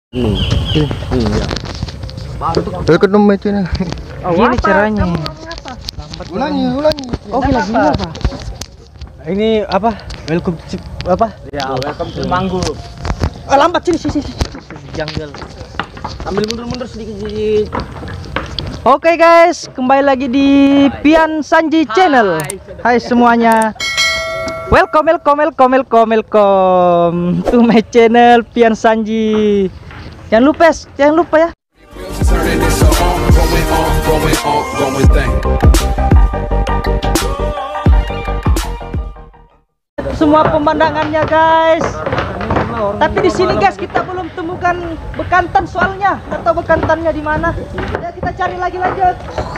Iya. Welcome to my channel. Oh, gini caranya. Ulangi. Oh, lagi apa? Ini apa? Welcome to apa? Ya, welcome to Manggu. Oh, lambat sini. Jungle. Ambil mundur sedikit. Oke guys, kembali lagi di Pian Sanji Channel. Hai semuanya. Welcome to my channel Pian Sanji. Jangan lupa ya. Semua pemandangannya guys. Tapi di sini guys kita belum temukan bekantan soalnya. Nggak tahu bekantannya di mana. Ya kita cari lagi lanjut.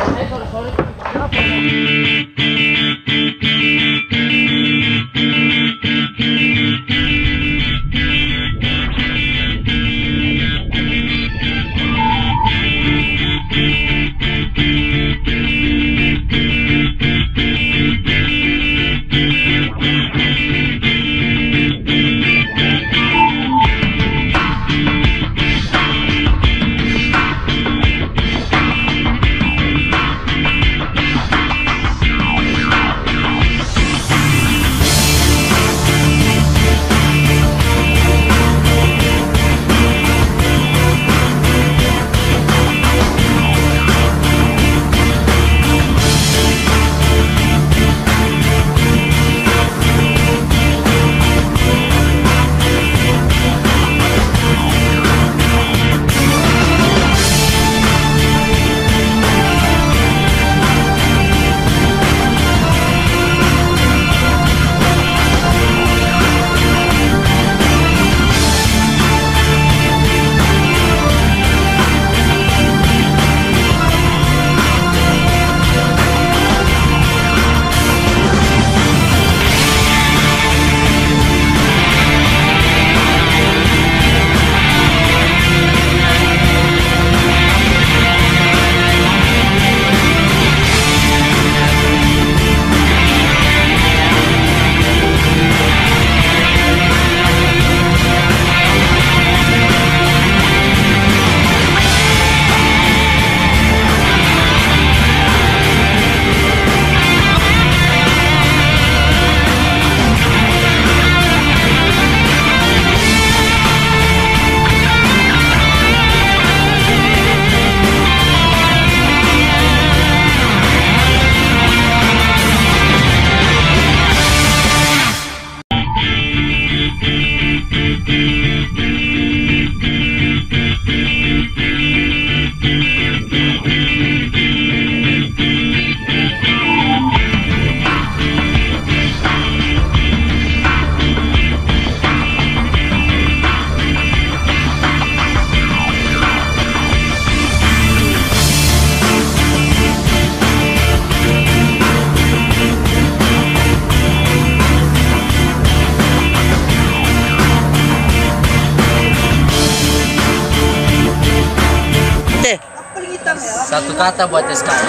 Satu kata buat SKL.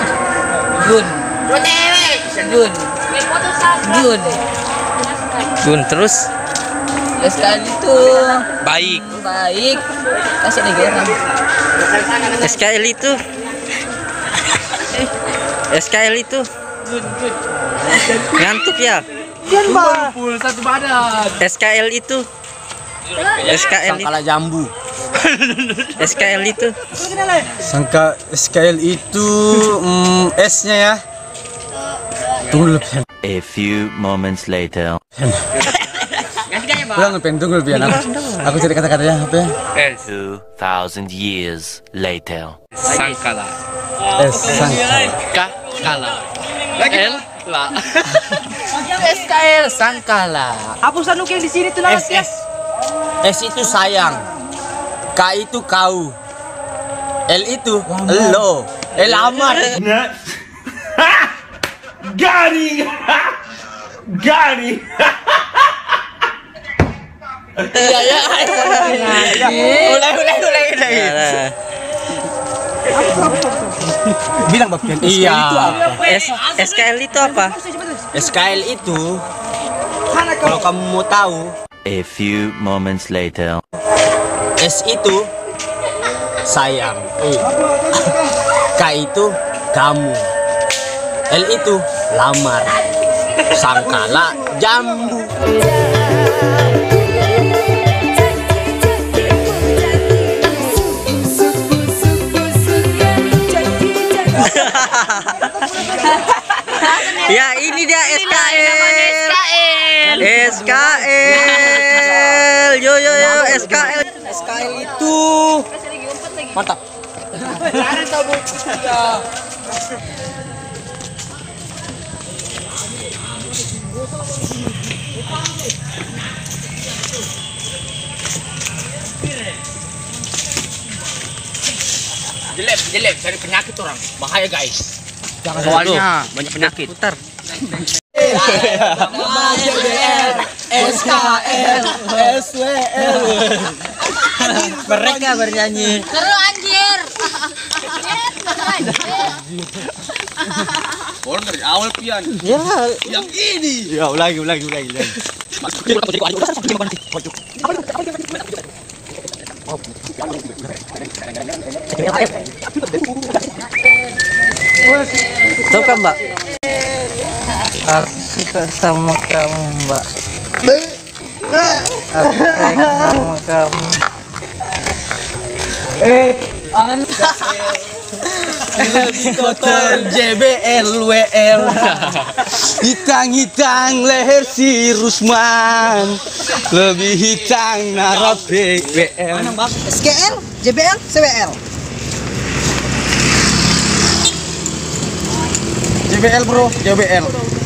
Gun terus SKL itu baik. Kasih negara. SKL itu ngantuk ya. Kumpul satu badan. SKL itu Sangkala jambu. SKL itu Sangka SKL itu S-nya ya. Tunggu lebih. A few moments later. Tunggu lebih. Aku cari kata-katanya apa ya? 2000 years later. Sangkala. S sangkala. Kala. L la. SKL sangkala. Hapus anu yang di sini tuh nanti ya. S itu sayang. K itu kau. L itu lo. Amat. Garing. Iya. Ulai. Bilang bagian Iya. itu apa? SKL itu apa? SKL itu kalau kamu mau tahu, A few moments later. S itu sayang. K itu kamu. L itu lamar. Sangkala jambu. Ya ini dia SKL. SKL. Yo SKL. SKL itu mantap. Jelek dari penyakit orang. Bahaya guys. Jangan Soalnya banyak penyakit. putar. SKL, SWL. Mereka bernyanyi. Seru anjir. Orang dari awal pian. Ya, Yang ini. Ya, ulangi. suka Mbak. Aku suka sama kamu Mbak. Aku sayang sama kamu. Kotor JBL WL. Hitang leher si Rusman. Lebih hitang narap BBL. SKL, JBL, CWL. JBL bro, JBL.